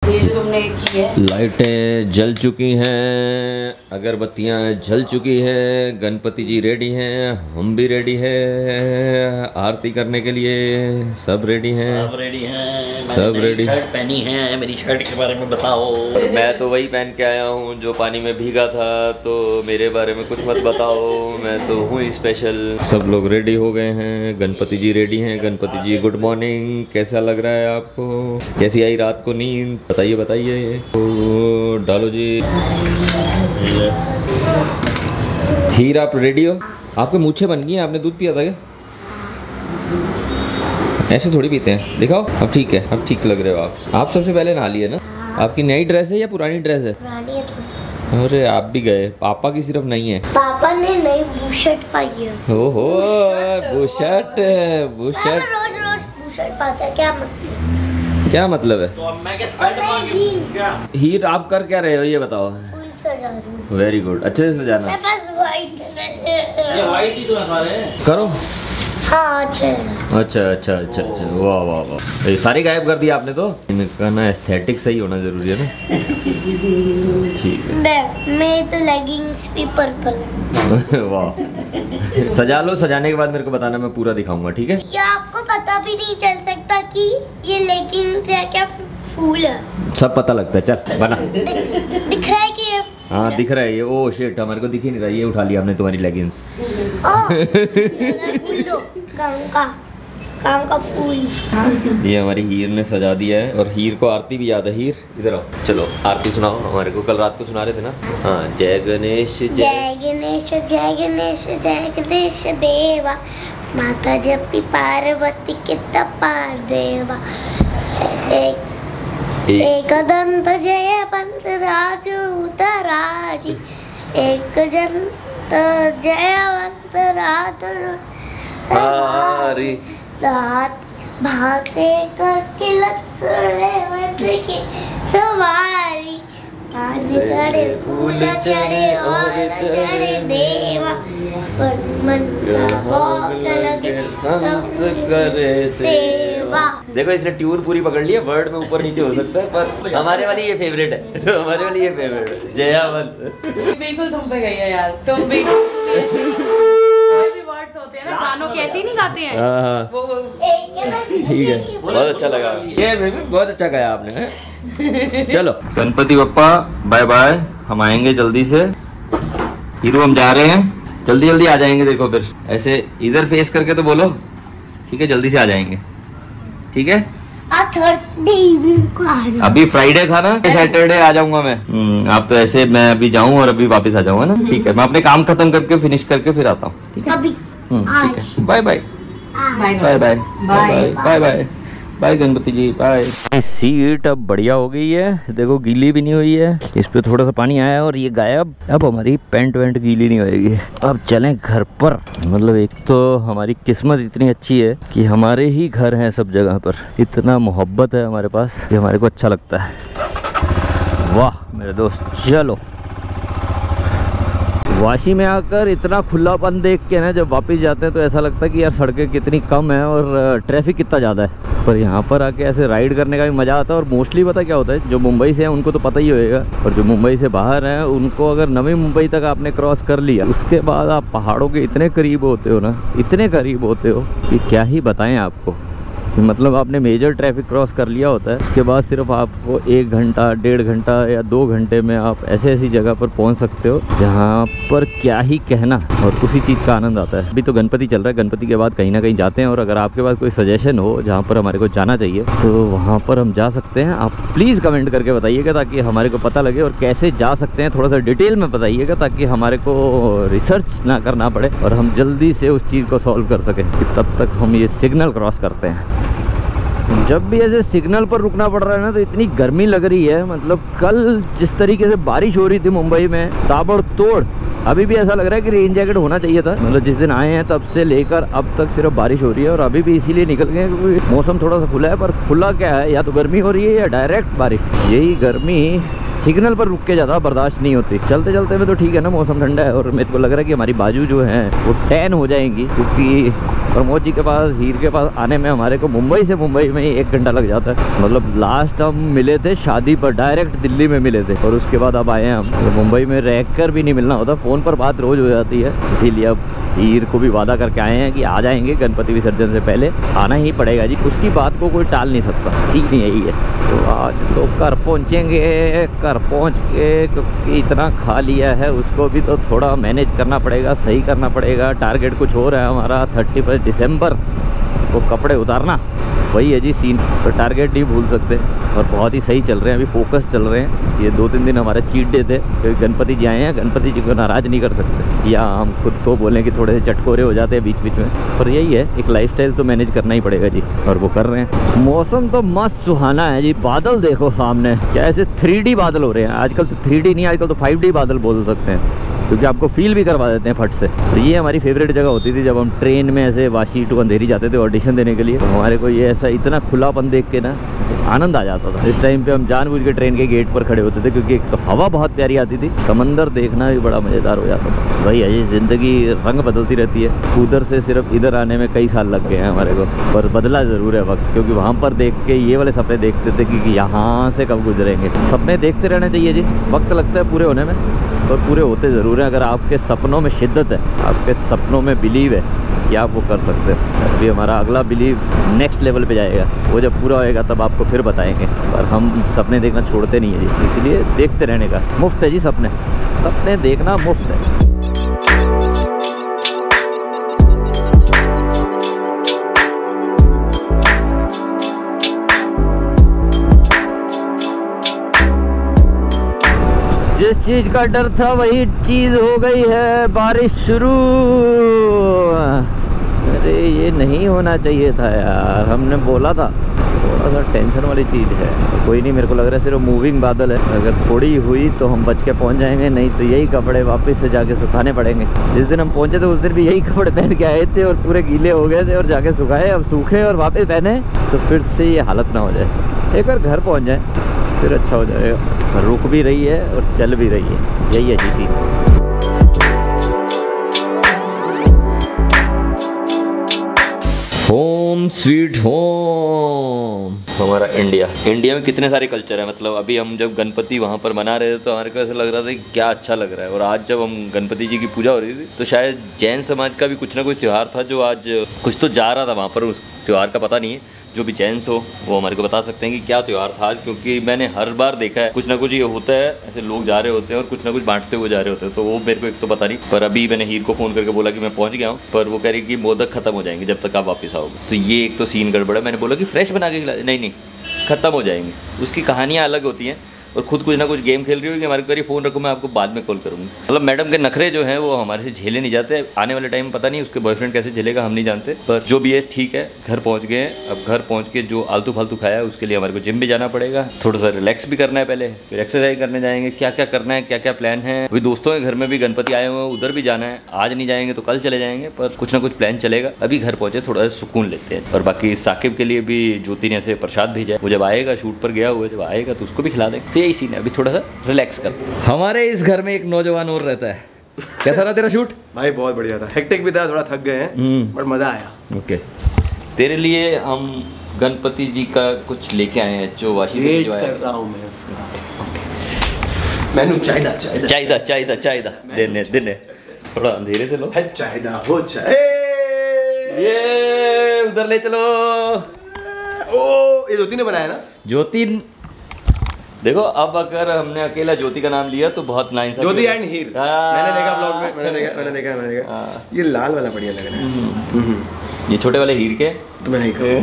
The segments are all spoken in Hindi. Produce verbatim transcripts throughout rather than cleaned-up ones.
ये जो तुमने की है। लाइटें जल चुकी हैं, अगरबत्तियां जल चुकी हैं, गणपति जी रेडी हैं, हम भी रेडी हैं आरती करने के लिए। सब रेडी हैं, सब रेडी हैं, सब रेडी। शर्ट पहनी है, मेरी शर्ट के बारे में बताओ। और मैं तो वही पहन के आया हूँ जो पानी में भीगा था, तो मेरे बारे में कुछ मत बताओ, मैं तो हूँ स्पेशल। सब लोग रेडी हो गए हैं, गणपति जी रेडी हैं। गणपति जी गुड मॉर्निंग, कैसा लग रहा है आपको? कैसी आई रात को नींद? बताइए बताइए। तो डालो जी। हीर आप रेडी हो? आपके मूछें बन गई हैं, आपने दूध पिया था क्या? ऐसे थोड़ी पीते हैं, दिखाओ। अब ठीक है, अब ठीक लग रहे हो आप। आप सबसे पहले नहा लिए ना? आपकी नई ड्रेस है या पुरानी ड्रेस है? पुरानी है तो। अरे आप भी गए, पापा की सिर्फ नहीं है। पापा ने नई बूशर्ट पाई है। ओहो बूशर्ट, बूशर्ट रोज रोज बूशर्ट पाता है, क्या मतलब? क्या मतलब है? तो अब मैं क्या स्कर्ट मांगी क्या? हीर आप कर क्या रहे हो ये बताओ। फूल सजा रही हूँ। वेरी गुड, अच्छे से सजाना। मेरे पास व्हाइट ये व्हाइट ही तो है सारे। करो। हाँ अच्छा अच्छा अच्छा अच्छा अच्छा, वाह वाह वाह, ये सारी गायब कर दिया आपने तो। इनका ना एस्थेटिक सही होना जरूरी है ना। ठीक है। मैं, मैं तो लेगिंग्स भी पर्पल। वाह, सजा लो, सजाने के बाद मेरे को बताना, मैं पूरा दिखाऊंगा, ठीक है? ये आपको पता भी नहीं चल सकता कि ये लेगिंग्स है क्या फूल है। सब पता लगता है, चल बना। दिख, दिख रहा है कि ये हाँ दिख रहा है ये। ओ शिट, हमारे को दिख ही नहीं रहा। ये उठा लिया हमने तुम्हारी लेगिंग्स। फूल दो, काम का काम का फूल। ये हमारी हीर ने सजा दिया है, और हीर को आरती भी याद है। हीर इधर आओ, चलो आरती सुनाओ। हमारे को कल रात को सुना रहे थे ना। हाँ, जय गणेश जय गणेश जय गणेश जय गणेश देवा, माता जपी पार्वती के तपार देवा, एक एक दंत जय पंत राज उतराजी, एक जंत जयवंत रात हरी रात भाते करके लक्ष्मण की सवारी, कान चढ़े फूल चढ़े और चढ़े देवा, मन का भोग लगे संत करे सेवा। देखो इसने ट्यून पूरी पकड़ ली है, वर्ड में ऊपर नीचे हो सकता है, पर हमारे वाली ये फेवरेट है। हमारे वाली ये फेवरेट है, जयावंत। बिल्कुल तुम पे गई है यार, तुम भी वर्ड्स होते हैं ना, गानों के ऐसे ही नहीं गाते हैं। हाँ वो ठीक है, बहुत अच्छा लगा ये, बेबी बहुत अच्छा गाया आपने। चलो गणपति बप्पा बाय बाय, हम आएंगे जल्दी से। हीरो हम जा रहे हैं, जल्दी जल्दी आ जाएंगे। देखो फिर ऐसे इधर फेस करके तो बोलो, ठीक है? जल्दी से आ जाएंगे, ठीक है? अभी फ्राइडे था ना, सैटरडे आ जाऊंगा मैं। आप तो ऐसे, मैं अभी जाऊं और अभी वापस आ जाऊंगा ना, ठीक है? मैं अपने काम खत्म करके फिनिश करके फिर आता हूँ, ठीक है? अभी ठीक है, bye bye bye bye bye bye bye bye bye Ganpati ji bye. Seat अब बढ़िया हो गई है, देखो गीली भी नहीं हुई है। इस पे थोड़ा सा पानी आया और ये गायब। अब हमारी पैंट वैंट गीली नहीं होएगी। अब चलें घर पर। मतलब एक तो हमारी किस्मत इतनी अच्छी है कि हमारे ही घर हैं सब जगह पर, इतना मोहब्बत है हमारे पास कि हमारे को अच्छा लगता है। वाह मेरे दोस्त, चलो। वाशी में आकर इतना खुलापन देख के ना, जब वापस जाते हैं तो ऐसा लगता है कि यार सड़कें कितनी कम है और ट्रैफिक कितना ज़्यादा है। पर यहाँ पर आके ऐसे राइड करने का भी मज़ा आता है। और मोस्टली पता क्या होता है, जो मुंबई से है उनको तो पता ही होएगा, और जो मुंबई से बाहर हैं उनको अगर नवी मुंबई तक आपने क्रॉस कर लिया, उसके बाद आप पहाड़ों के इतने करीब होते हो ना, इतने करीब होते हो कि क्या ही बताएं आपको। मतलब आपने मेजर ट्रैफिक क्रॉस कर लिया होता है, उसके बाद सिर्फ आपको एक घंटा डेढ़ घंटा या दो घंटे में आप ऐसे ऐसी जगह पर पहुंच सकते हो जहां पर क्या ही कहना, और उसी चीज़ का आनंद आता है। अभी तो गणपति चल रहा है, गणपति के बाद कहीं ना कहीं जाते हैं। और अगर आपके पास कोई सजेशन हो जहां पर हमारे को जाना चाहिए तो वहाँ पर हम जा सकते हैं। आप प्लीज़ कमेंट करके बताइएगा ताकि हमारे को पता लगे, और कैसे जा सकते हैं थोड़ा सा डिटेल में बताइएगा ताकि हमारे को रिसर्च ना करना पड़े और हम जल्दी से उस चीज़ को सॉल्व कर सकें। कि तब तक हम ये सिग्नल क्रॉस करते हैं। जब भी ऐसे सिग्नल पर रुकना पड़ रहा है ना, तो इतनी गर्मी लग रही है। मतलब कल जिस तरीके से बारिश हो रही थी मुंबई में ताबड़तोड़, अभी भी ऐसा लग रहा है कि रेन जैकेट होना चाहिए था। मतलब जिस दिन आए हैं तब से लेकर अब तक सिर्फ बारिश हो रही है, और अभी भी इसीलिए निकल गए क्योंकि मौसम थोड़ा सा खुला है। पर खुला क्या है, या तो गर्मी हो रही है या डायरेक्ट बारिश। यही गर्मी सिग्नल पर रुक के ज़्यादा बर्दाश्त नहीं होती। चलते चलते में तो ठीक है ना, मौसम ठंडा है, और मेरे को लग रहा है कि हमारी बाजू जो है वो टैन हो जाएंगी, क्योंकि प्रमोद जी के पास, हीर के पास आने में हमारे को मुंबई से मुंबई में ही एक घंटा लग जाता है। मतलब लास्ट हम मिले थे शादी पर, डायरेक्ट दिल्ली में मिले थे और उसके बाद अब आए हैं हम। तो मुंबई में रह कर भी नहीं मिलना होता, फ़ोन पर बात रोज़ हो जाती है। इसीलिए अब हीर को भी वादा करके आए हैं कि आ जाएंगे गणपति विसर्जन से पहले, आना ही पड़ेगा जी, उसकी बात को कोई टाल नहीं सकता, सीन यही है। तो आज तो घर पहुँचेंगे, घर पहुँच के क्योंकि इतना खा लिया है उसको भी तो थोड़ा मैनेज करना पड़ेगा, सही करना पड़ेगा। टारगेट कुछ हो रहा है हमारा, थर्टी फर्स्ट दिसंबर को कपड़े उतारना, वही है जी सीन। तो टारगेट नहीं भूल सकते और बहुत ही सही चल रहे हैं, अभी फोकस चल रहे हैं। ये दो तीन दिन हमारे चीट डे थे क्योंकि गणपति जी आए हैं, गणपति जी को नाराज़ नहीं कर सकते, या हम खुद को बोलें कि थोड़े से चटकोरे हो जाते हैं बीच बीच में, पर यही है, एक लाइफस्टाइल तो मैनेज करना ही पड़ेगा जी, और वो कर रहे हैं। मौसम तो मस्त सुहाना है जी, बादल देखो सामने, क्या ऐसे थ्री डी बादल हो रहे हैं आजकल। तो थ्री डी नहीं, आजकल तो फाइव डी बादल बोल सकते हैं, क्योंकि आपको फील भी करवा देते हैं फट से। तो ये हमारी फेवरेट जगह होती थी जब हम ट्रेन में ऐसे वाशी टू अंधेरी जाते थे ऑडिशन देने के लिए। तो हमारे को ये ऐसा इतना खुलापन देख के ना आनंद आ जाता था। इस टाइम पे हम जानबूझ के ट्रेन के गेट पर खड़े होते थे क्योंकि एक तो हवा बहुत प्यारी आती थी, समंदर देखना भी बड़ा मज़ेदार हो जाता था। वही है, ये ज़िंदगी रंग बदलती रहती है। उधर से सिर्फ इधर आने में कई साल लग गए हैं हमारे को, पर बदला ज़रूर है वक्त, क्योंकि वहाँ पर देख के ये वाले सपने देखते थे कि यहाँ से कब गुजरेंगे। सपने देखते रहने चाहिए जी, वक्त लगता है पूरे होने में और पूरे होते ज़रूर हैं अगर आपके सपनों में शिद्दत है, आपके सपनों में बिलीव है कि आप वो कर सकते हैं। अभी हमारा अगला बिलीव नेक्स्ट लेवल पे जाएगा, वो जब पूरा होएगा तब आपको फिर बताएंगे। पर हम सपने देखना छोड़ते नहीं है जी, इसलिए देखते रहने का। मुफ्त है जी सपने, सपने देखना मुफ्त है। जिस चीज़ का डर था वही चीज़ हो गई है, बारिश शुरू। अरे ये नहीं होना चाहिए था यार, हमने बोला था। थोड़ा सा टेंशन वाली चीज़ है, कोई नहीं, मेरे को लग रहा है सिर्फ मूविंग बादल है। अगर थोड़ी हुई तो हम बच के पहुंच जाएंगे, नहीं तो यही कपड़े वापस से जाके सुखाने पड़ेंगे। जिस दिन हम पहुंचे थे उस दिन भी यही कपड़े पहन के आए थे और पूरे गीले हो गए थे और जाके सुखाए, अब सूखे और वापस पहने तो फिर से ये हालत ना हो जाए। एक बार घर पहुँच जाए फिर अच्छा हो जाएगा। रुक भी रही है और चल भी रही है, यही है जी सीन। होम स्वीट होम, हमारा इंडिया। इंडिया में कितने सारे कल्चर है, मतलब अभी हम जब गणपति वहाँ पर मना रहे थे तो हमारे को ऐसा लग रहा था कि क्या अच्छा लग रहा है। और आज जब हम गणपति जी की पूजा हो रही थी तो शायद जैन समाज का भी कुछ ना कुछ त्यौहार था जो आज कुछ तो जा रहा था वहाँ पर, उस त्यौहार का पता नहीं है। जो भी जैन्स हो वो हमारे को बता सकते हैं कि क्या त्यौहार था आज, क्योंकि मैंने हर बार देखा है कुछ ना कुछ ये होता है, ऐसे लोग जा रहे होते हैं और कुछ ना कुछ बांटते हुए जा रहे होते हैं। तो वो मेरे को एक तो पता नहीं, पर अभी मैंने हीर को फ़ोन करके बोला कि मैं पहुंच गया हूँ, पर वो कह रही कि मोदक खत्म हो जाएंगे जब तक आप वापस आओगे। तो ये एक तो सीन गड़बड़ है। मैंने बोला कि फ्रेश बना के खिला, नहीं नहीं ख़त्म हो जाएंगे। उसकी कहानियाँ अलग होती हैं और खुद कुछ ना कुछ गेम खेल रही होगी, हमारे को फ़ोन रखो मैं आपको बाद में कॉल करूँगी। मतलब मैडम के नखरे जो हैं वो हमारे से झेले नहीं जाते। आने वाले टाइम पता नहीं उसके बॉयफ्रेंड कैसे झेलेगा, हम नहीं जानते, पर जो भी है ठीक है। घर पहुँच गए, अब घर पहुँच के जो आलतू फालतू खाया है उसके लिए हमारे को जिम भी जाना पड़ेगा, थोड़ा सा रिलैक्स भी करना है पहले, फिर एक्सरसाइज करने जाएंगे। क्या क्या करना है, क्या क्या प्लान है। अभी दोस्तों के घर में भी गणपति आए हुए हैं, उधर भी जाना है। आज नहीं जाएंगे तो कल चले जाएंगे, पर कुछ ना कुछ प्लान चलेगा। अभी घर पहुँचे थोड़ा सा सुकून लेते हैं। और बाकी साकिब के लिए भी ज्योति ने ऐसे प्रसाद भेजा है, वो जब आएगा शूट पर गया हुआ है, जब आएगा तो उसको भी खिला देंगे। तो यही सीन है, अभी थोड़ा रिलैक्स कर। हमारे इस घर में एक नौजवान और रहता है। कैसा रहा तेरा शूट? भाई बहुत बढ़िया था, हेक्टिक भी था, थोड़ा थक गए हैं बट मजा आया। ओके, तेरे लिए हम गणपति जी का कुछ लेके आए हैं जो वाशी से जो कर रहा हूं मैं उसका। मैनू चाहिदा चाहिदा चाहिदा चाहिदा चाहिदा देने देने थोड़ा अंधेरे से लो। चाहिदा हो जाए, ये उधर ले चलो। ओ ये ज्योति ने बनाया ना? ज्योति, देखो अब अगर हमने अकेला ज्योति का नाम लिया तो बहुत नाइंसाफी। ज्योति एंड हीर मैंने देखा ब्लॉग में, मैंने देखा मैंने देखा मैंने देखा ये लाल वाला बढ़िया लग रहा है। ये छोटे वाले हीर के तो मैं नहीं कहूँगा।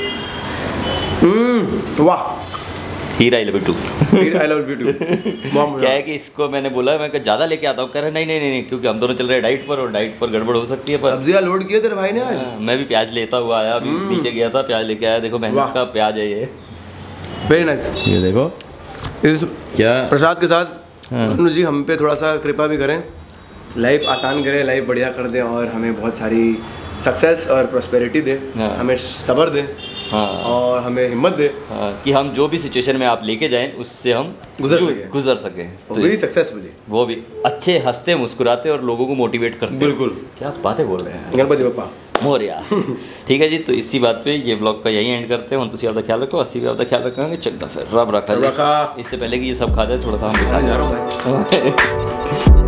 वाह, Heer I love you too, Heer I love you too. क्या है कि इसको मैंने बोला मैं ज़्यादा लेके आता हूँ, कह रहा नहीं नहीं नहीं क्योंकि हम दोनों चल रहे हैं डाइट पर और डाइट पर गड़बड़ हो सकती है। पर सब्जियाँ लोड किए तेरे भाई ने आज। मैं भी प्याज लेता हुआ आया, अभी नीचे गया था प्याज लेके आया। देखो मेहनत का प्याज है ये, वेरी नाइस। ये देखो इस क्या प्रसाद के साथ अनुज जी हम पे थोड़ा सा कृपा भी करें, लाइफ आसान करें, लाइफ बढ़िया कर दें और हमें बहुत सारी सक्सेस और प्रॉस्पेरिटी दे, हमें सब्र दे, हाँ, और हमें हिम्मत दे, हाँ, कि हम जो भी सिचुएशन में आप लेके जाएं उससे हम गुजर सके गुजर सके तो भी सक्सेसफुली, वो भी अच्छे हंसते मुस्कुराते और लोगों को मोटिवेट करते। बिल्कुल, क्या बातें बोल रहे हैं गणपति बप्पा। मोरिया। ठीक है जी, तो इसी बात पे ये ब्लॉग का यही एंड करते हैं। हम तुम ख्याल रखो, अस्सी का ख्याल रखेंगे। चंगा फिर रब रखा रखा। इससे पहले कि ये सब खा जाए थोड़ा सा हम जा रहा हूँ भाई। दिखा